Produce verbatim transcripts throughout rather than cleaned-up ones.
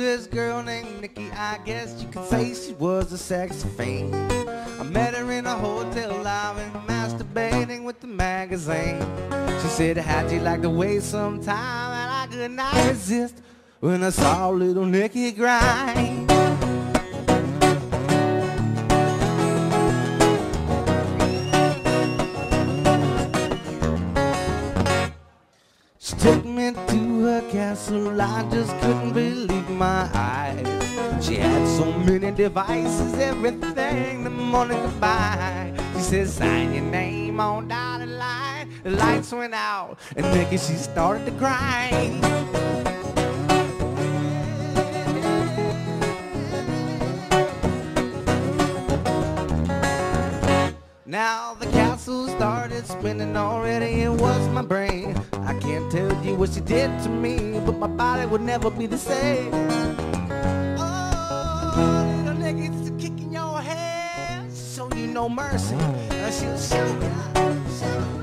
this girl named Nikki, I guess you could say she was a sex fiend. I met her in a hotel lobby, masturbating with the magazine. She said, how'd you like to waste some time? And I could not resist when I saw little Nikki grind. She took me to her castle, I just couldn't believe my eyes. She had so many devices, everything the money could buy. She said, sign your name on dotted line. The lights went out, and Nikki, she started to cry. Now the castle started spinning already, it was my brain. I can't tell you what she did to me, but my body would never be the same. Oh, little Nicky's kicking your head, show you no mercy. Uh, she'll show you, show you.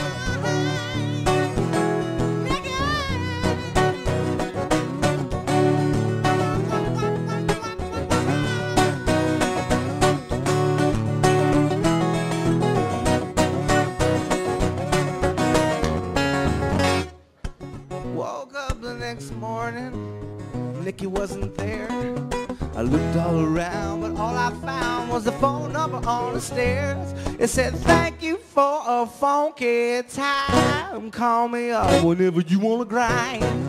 Woke up the next morning, Nikki wasn't there. I looked all around, but all I found was the phone number on the stairs. It said, thank you for a funky time. Call me up whenever you wanna grind.